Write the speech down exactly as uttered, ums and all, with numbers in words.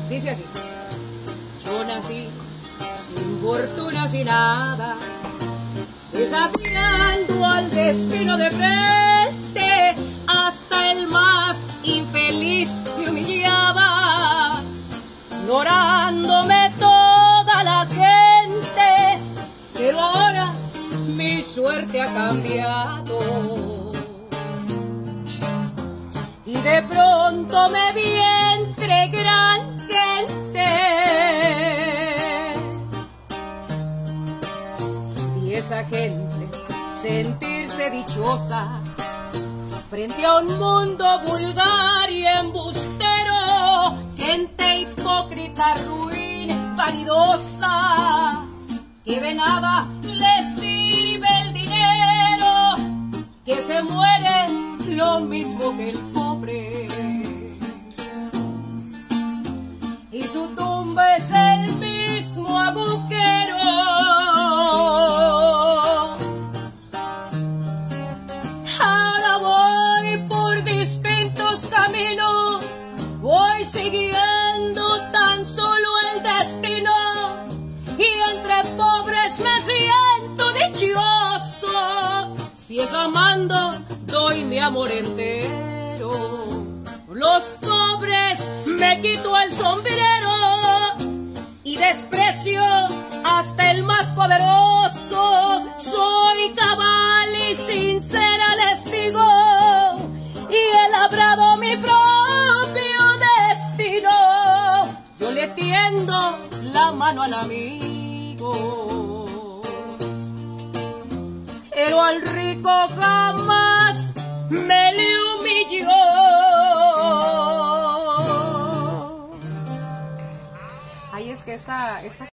Dice así: yo nací sin fortuna, sin nada, desafiando al destino de frente, hasta el más infeliz me humillaba, ignorándome toda la gente, pero ahora mi suerte ha cambiado. Y de pronto me vi entre gran gente, y esa gente sentirse dichosa frente a un mundo vulgar y embustero, gente hipócrita, ruin, vanidosa, que de nada les sirve el dinero, que se muere lo mismo que el pobre, y su tumba es el mismo agujero. Ahora voy por distintos caminos, voy siguiendo tan solo el destino, y entre pobres me siento dichoso. Si es amando, doy mi amor entero. Los pobres me quito el sombrero y desprecio hasta el más poderoso. Soy cabal y sincera, les digo, y he labrado mi propio destino. Yo le tiendo la mano al amigo, pero al rico jamás me le humilló. Ay, es que esta, esta